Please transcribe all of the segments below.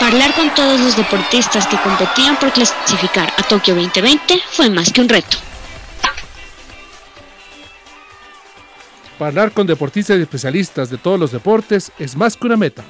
Hablar con todos los deportistas que competían por clasificar a Tokio 2020 fue más que un reto. Hablar con deportistas y especialistas de todos los deportes es más que una meta.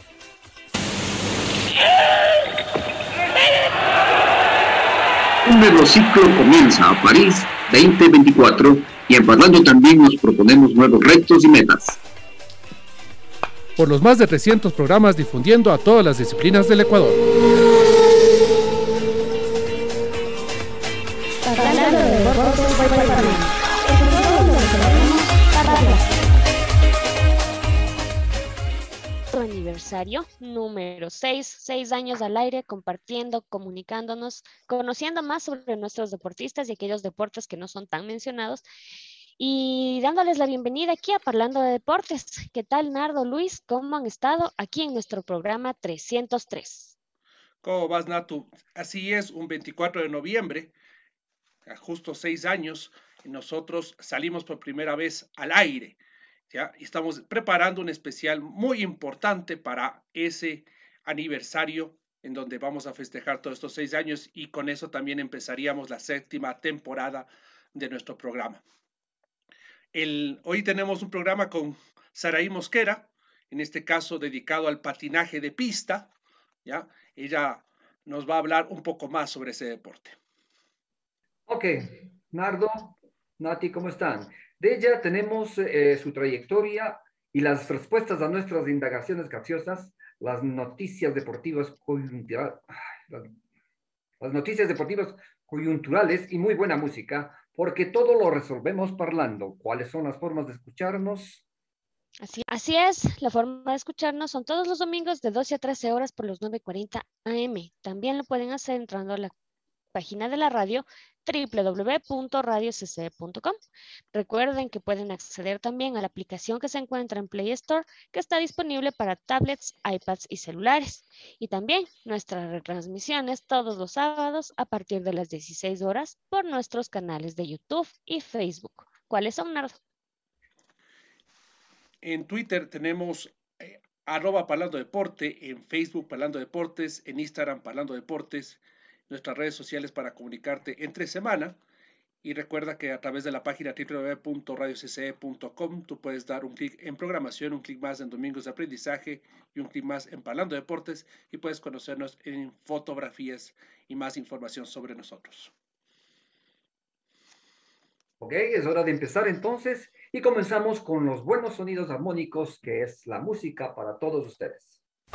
Un nuevo ciclo comienza a París 2024 y en Parlando también nos proponemos nuevos retos y metas. Por los más de 300 programas difundiendo a todas las disciplinas del Ecuador. Aniversario número 6 años al aire, compartiendo, comunicándonos, conociendo más sobre nuestros deportistas y aquellos deportes que no son tan mencionados y dándoles la bienvenida aquí a Parlando de Deportes. ¿Qué tal, Nardo, Luis? ¿Cómo han estado aquí en nuestro programa 303? ¿Cómo vas, Natu? Así es, un 24 de noviembre, a justo 6 años, y nosotros salimos por primera vez al aire. ¿Ya? Y estamos preparando un especial muy importante para ese aniversario en donde vamos a festejar todos estos 6 años y con eso también empezaríamos la 7ª temporada de nuestro programa. Hoy tenemos un programa con Saraí Mosquera, en este caso dedicado al patinaje de pista. ¿Ya? Ella nos va a hablar un poco más sobre ese deporte. Ok, Nardo, Nati, ¿cómo están? De ella tenemos su trayectoria y las respuestas a nuestras indagaciones capciosas, las noticias deportivas las noticias deportivas coyunturales y muy buena música, porque todo lo resolvemos parlando. ¿Cuáles son las formas de escucharnos? Así es, la forma de escucharnos son todos los domingos de 12 a 13 horas por los 9:40 AM. También lo pueden hacer entrando a la página de la radio www.radiocc.com. Recuerden que pueden acceder también a la aplicación que se encuentra en Play Store, que está disponible para tablets, iPads y celulares. Y también nuestras retransmisiones todos los sábados a partir de las 16 horas por nuestros canales de YouTube y Facebook. ¿Cuáles son, Nardo? En Twitter tenemos @Parlando Deporte, en Facebook Parlando Deportes, en Instagram Parlando Deportes, nuestras redes sociales para comunicarte entre semana. Y recuerda que a través de la página www.radiocce.com tú puedes dar un clic en programación, un clic más en Domingos de Aprendizaje y un clic más en Parlando Deportes y puedes conocernos en fotografías y más información sobre nosotros. Ok, es hora de empezar entonces y comenzamos con los buenos sonidos armónicos, que es la música para todos ustedes.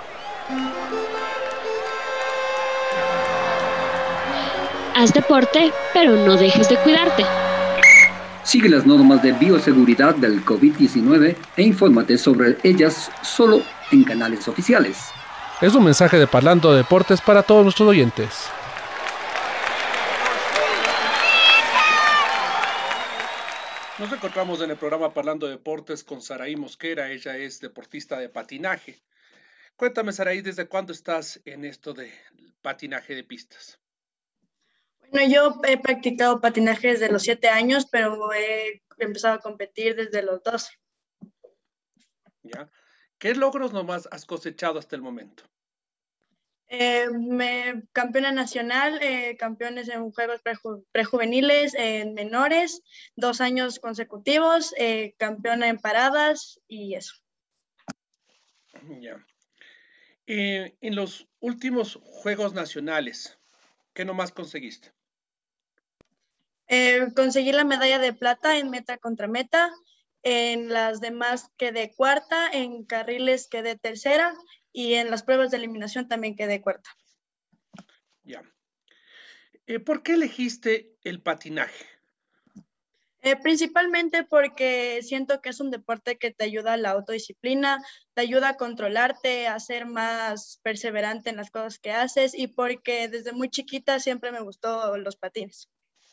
Haz deporte, pero no dejes de cuidarte. Sigue las normas de bioseguridad del COVID-19 e infórmate sobre ellas solo en canales oficiales. Es un mensaje de Parlando de Deportes para todos nuestros oyentes. Nos encontramos en el programa Parlando Deportes con Saraí Mosquera. Ella es deportista de patinaje. Cuéntame, Saraí, ¿desde cuándo estás en esto de patinaje de pistas? Bueno, yo he practicado patinaje desde los 7 años, pero he empezado a competir desde los 12. ¿Ya? ¿Qué logros nomás has cosechado hasta el momento? Campeona nacional, campeones en juegos prejuveniles, en menores, 2 años consecutivos, campeona en paradas y eso. Ya. En los últimos Juegos Nacionales, ¿qué nomás conseguiste? Conseguí la medalla de plata en meta contra meta, en las demás quedé cuarta, en carriles quedé tercera y en las pruebas de eliminación también quedé cuarta. Ya. ¿Por qué elegiste el patinaje? Principalmente porque siento que es un deporte que te ayuda a la autodisciplina, te ayuda a controlarte, a ser más perseverante en las cosas que haces y porque desde muy chiquita siempre me gustó los patines.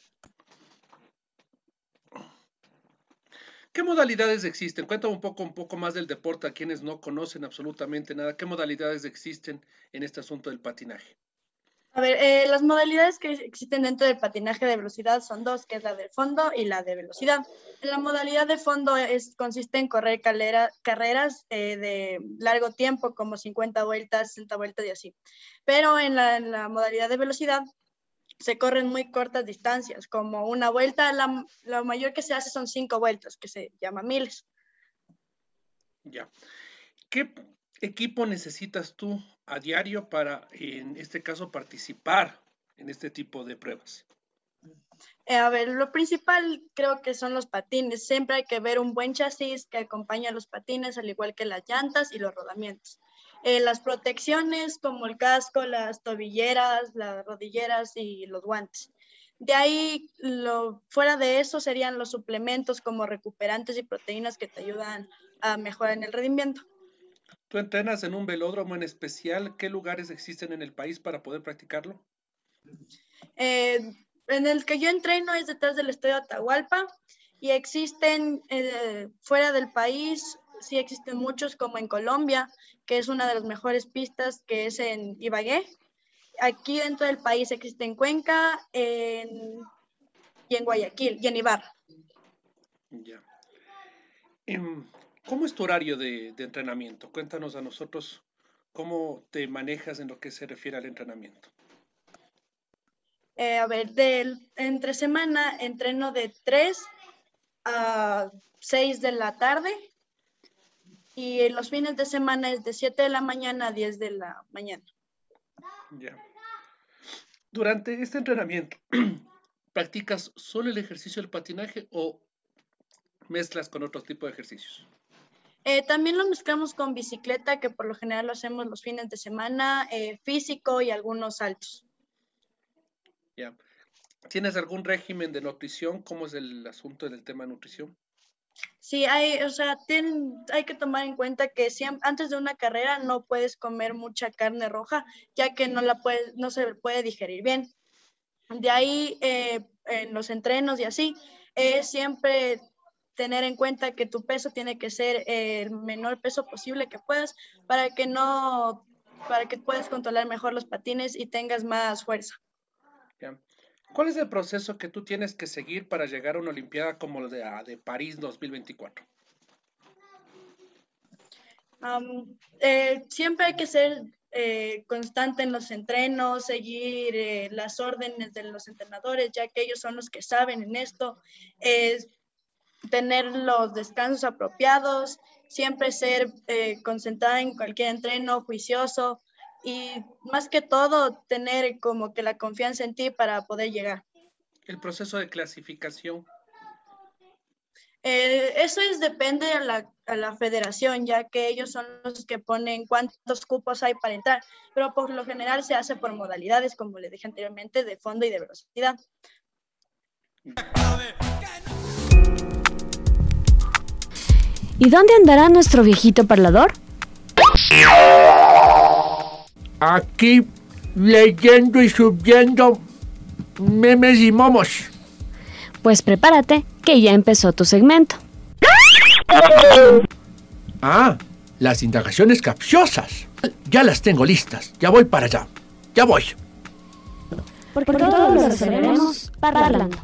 ¿Qué modalidades existen? Cuéntame un poco más del deporte a quienes no conocen absolutamente nada. ¿Qué modalidades existen en este asunto del patinaje? A ver, las modalidades que existen dentro del patinaje de velocidad son dos, que es la del fondo y la de velocidad. En la modalidad de fondo consiste en correr carreras de largo tiempo, como 50 vueltas, 60 vueltas y así. Pero en la modalidad de velocidad se corren muy cortas distancias, como una vuelta, la mayor que se hace son 5 vueltas, que se llama miles. Ya. ¿Qué equipo necesitas tú a diario para, en este caso, participar en este tipo de pruebas? A ver, lo principal creo que son los patines. Siempre hay que ver un buen chasis que acompañe a los patines, al igual que las llantas y los rodamientos. Las protecciones como el casco, las tobilleras, las rodilleras y los guantes. De ahí, fuera de eso, serían los suplementos como recuperantes y proteínas que te ayudan a mejorar en el rendimiento. ¿Tú entrenas en un velódromo en especial? ¿Qué lugares existen en el país para poder practicarlo? En el que yo entreno es detrás del Estadio Atahualpa y existen fuera del país, sí existen muchos como en Colombia, que es una de las mejores pistas, que es en Ibagué. Aquí dentro del país existe en Cuenca y en Guayaquil y en Ibarra. Ya. ¿Cómo es tu horario de entrenamiento? Cuéntanos a nosotros cómo te manejas en lo que se refiere al entrenamiento. A ver, entre semana entreno de 3 a 6 de la tarde y los fines de semana es de 7 de la mañana a 10 de la mañana. Ya. Durante este entrenamiento, ¿practicas solo el ejercicio del patinaje o mezclas con otro tipo de ejercicios? También lo mezclamos con bicicleta, que por lo general lo hacemos los fines de semana, físico y algunos saltos. Ya. ¿Tienes algún régimen de nutrición? ¿Cómo es el asunto del tema de nutrición? Sí, hay que tomar en cuenta que antes de una carrera no puedes comer mucha carne roja, ya que no se puede digerir bien. De ahí, en los entrenos y así, siempre tener en cuenta que tu peso tiene que ser el menor peso posible que puedas para que puedas controlar mejor los patines y tengas más fuerza. Ya. ¿Cuál es el proceso que tú tienes que seguir para llegar a una Olimpiada como la de París 2024? Siempre hay que ser constante en los entrenos, seguir las órdenes de los entrenadores, ya que ellos son los que saben en esto, tener los descansos apropiados, siempre ser concentrada en cualquier entreno, juicioso y más que todo tener como que la confianza en ti para poder llegar. El proceso de clasificación. Eso depende a la federación, ya que ellos son los que ponen cuántos cupos hay para entrar, pero por lo general se hace por modalidades, como les dije anteriormente, de fondo y de velocidad. ¿Y dónde andará nuestro viejito parlador? Aquí leyendo y subiendo memes y momos. Pues prepárate, que ya empezó tu segmento. Ah, las indagaciones capciosas. Ya las tengo listas. Ya voy para allá. Ya voy. Porque todos lo resolveremos parlando.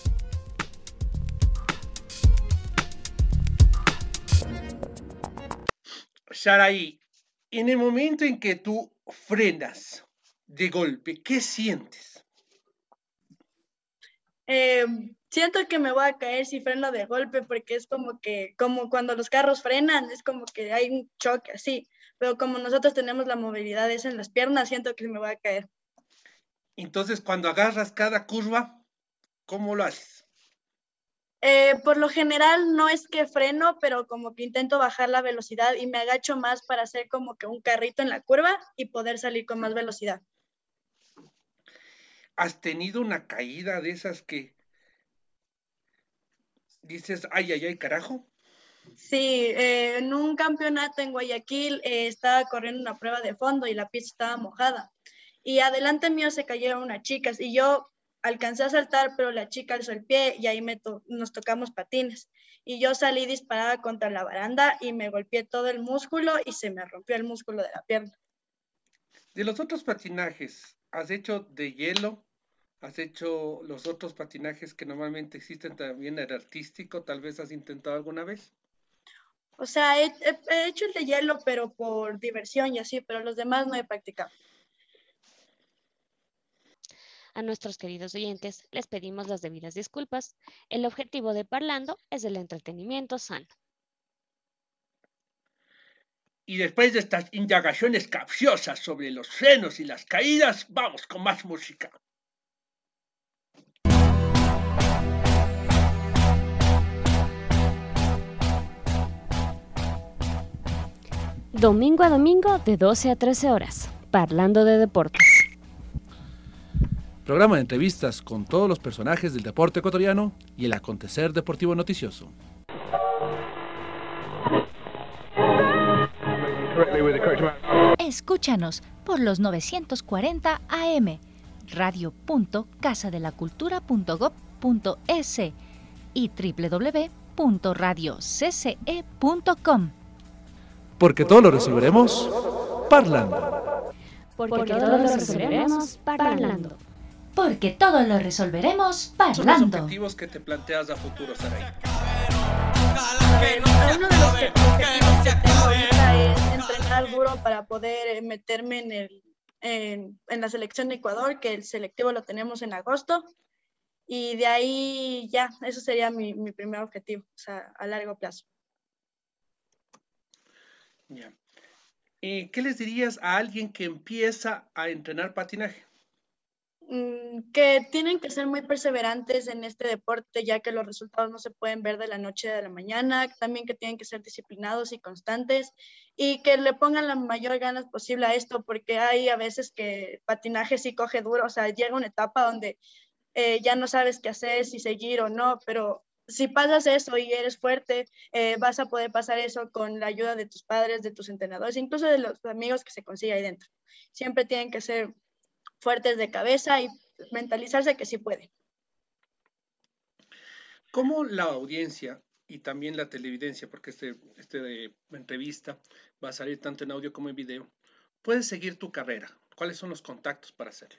Saraí, en el momento en que tú frenas de golpe, ¿qué sientes? Siento que me voy a caer si freno de golpe, porque es como cuando los carros frenan, es como que hay un choque así, pero como nosotros tenemos la movilidad esa en las piernas, siento que me voy a caer. Entonces, cuando agarras cada curva, ¿cómo lo haces? Por lo general no es que freno, pero como que intento bajar la velocidad y me agacho más para hacer como que un carrito en la curva y poder salir con más velocidad. ¿Has tenido una caída de esas que dices, ay, ay, ay, carajo? Sí, en un campeonato en Guayaquil estaba corriendo una prueba de fondo y la pista estaba mojada. Y adelante mío se cayeron unas chicas y yo alcancé a saltar, pero la chica alzó el pie y ahí nos tocamos patines. Y yo salí disparada contra la baranda y me golpeé todo el músculo y se me rompió el músculo de la pierna. De los otros patinajes, ¿has hecho de hielo? ¿Has hecho los otros patinajes que normalmente existen también, el artístico? ¿Tal vez has intentado alguna vez? O sea, he hecho el de hielo, pero por diversión y así, pero los demás no he practicado. A nuestros queridos oyentes les pedimos las debidas disculpas. El objetivo de Parlando es el entretenimiento sano. Y después de estas indagaciones capciosas sobre los frenos y las caídas, vamos con más música. Domingo a domingo de 12 a 13 horas, Parlando de Deportes. Programa de entrevistas con todos los personajes del deporte ecuatoriano y el acontecer deportivo noticioso. Escúchanos por los 940 AM, radio.casadelacultura.gov.es y www.radiocce.com. Porque todo lo resolveremos parlando. Porque todo lo resolveremos parlando. Porque todo lo resolveremos Son los parlando. objetivos que te planteas a futuro, Saray. Uno de los objetivos que tengo ahorita es entrenar duro para poder meterme en la selección de Ecuador, que el selectivo lo tenemos en agosto. Y de ahí ya, eso sería mi primer objetivo, o sea, a largo plazo. Ya. ¿Qué les dirías a alguien que empieza a entrenar patinaje? Que tienen que ser muy perseverantes en este deporte, ya que los resultados no se pueden ver de la noche a la mañana. También que tienen que ser disciplinados y constantes y que le pongan la mayor ganas posible a esto, porque hay a veces que patinaje sí coge duro, o sea, llega una etapa donde ya no sabes qué hacer, si seguir o no, pero si pasas eso y eres fuerte, vas a poder pasar eso con la ayuda de tus padres, de tus entrenadores, incluso de los amigos que se consigue ahí dentro. Siempre tienen que ser fuertes de cabeza y mentalizarse que sí pueden. ¿Cómo la audiencia y también la televidencia, porque esta entrevista va a salir tanto en audio como en video, puede seguir tu carrera? ¿Cuáles son los contactos para hacerlo?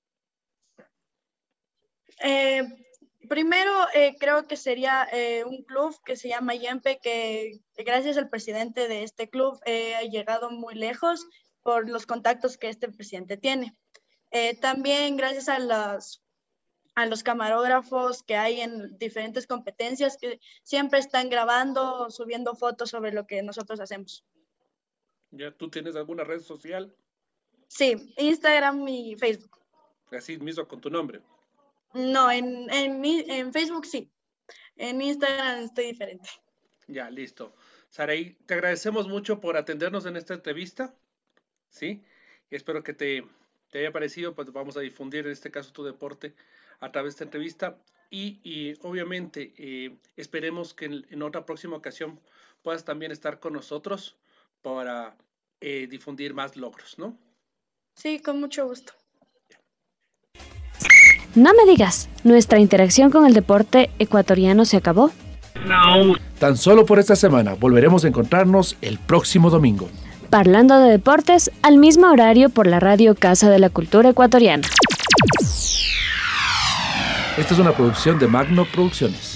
Primero, creo que sería un club que se llama Yempe, que gracias al presidente de este club ha llegado muy lejos por los contactos que este presidente tiene. También gracias a los camarógrafos que hay en diferentes competencias que siempre están grabando, subiendo fotos sobre lo que nosotros hacemos. ¿Ya tú tienes alguna red social? Sí, Instagram y Facebook. Así mismo con tu nombre. No, en Facebook sí. En Instagram estoy diferente. Ya, listo. Saray, te agradecemos mucho por atendernos en esta entrevista. ¿Sí? Y espero que te haya parecido, pues vamos a difundir en este caso tu deporte a través de esta entrevista y obviamente esperemos que en otra próxima ocasión puedas también estar con nosotros para difundir más logros, ¿no? Sí, con mucho gusto. No me digas, ¿nuestra interacción con el deporte ecuatoriano se acabó? No. Tan solo por esta semana. Volveremos a encontrarnos el próximo domingo. Parlando de deportes al mismo horario por la radio Casa de la Cultura Ecuatoriana. Esta es una producción de Magno Producciones.